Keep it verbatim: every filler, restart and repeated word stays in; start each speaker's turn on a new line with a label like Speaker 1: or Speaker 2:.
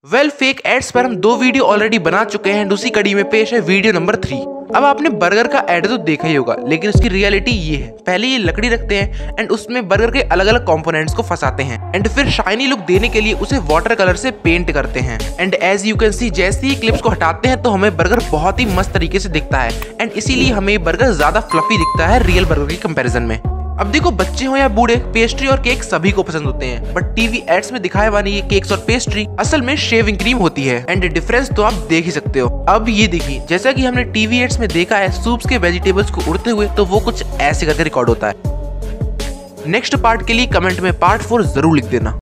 Speaker 1: Well fake ads पर हम दो वीडियो ऑलरेडी बना चुके हैं। उसी कड़ी में पेश है वीडियो नंबर थ्री। अब आपने बर्गर का एड तो देखा ही होगा, लेकिन उसकी रियलिटी ये है। पहले ये लकड़ी रखते हैं एंड उसमें बर्गर के अलग अलग कंपोनेंट्स को फंसाते हैं एंड फिर शाइनी लुक देने के लिए उसे वाटर कलर से पेंट करते हैं। And as you can see, जैसे ही क्लिप्स को हटाते हैं तो हमें बर्गर बहुत ही मस्त तरीके से दिखता है एंड इसीलिए हमें बर्गर ज्यादा फ्लफी दिखता है रियल बर्गर के कंपेरिजन में। अब देखो, बच्चे हो या बूढ़े, पेस्ट्री और केक सभी को पसंद होते हैं, बट टीवी एड्स में दिखाए वाली ये केक्स और पेस्ट्री असल में शेविंग क्रीम होती है एंड डिफरेंस तो आप देख ही सकते हो। अब ये देखिए, जैसा कि हमने टीवी एड्स में देखा है सूप्स के वेजिटेबल्स को उड़ते हुए, तो वो कुछ ऐसे करके रिकॉर्ड होता है। नेक्स्ट पार्ट के लिए कमेंट में पार्ट फोर जरूर लिख देना।